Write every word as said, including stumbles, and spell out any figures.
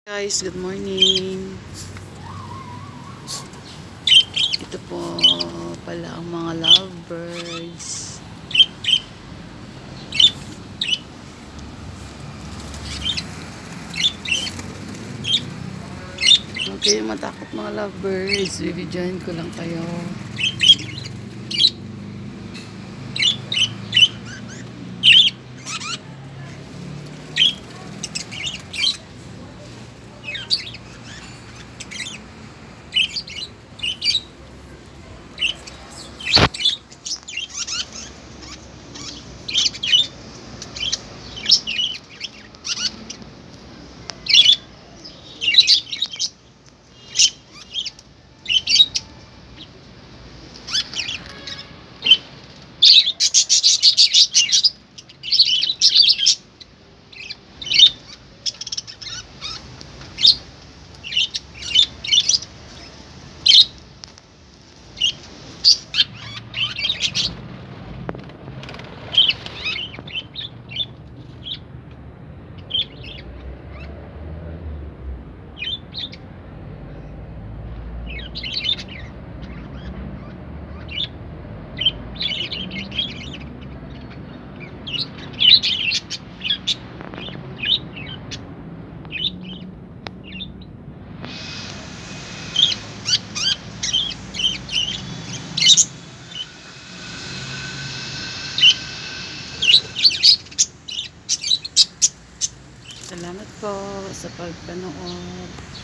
Guys, good morning. Ito po pala ang mga lovebirds. Huwag kayong matakot mga lovebirds. Bibidyoin ko lang kayo. Salamat po sa pagpanood.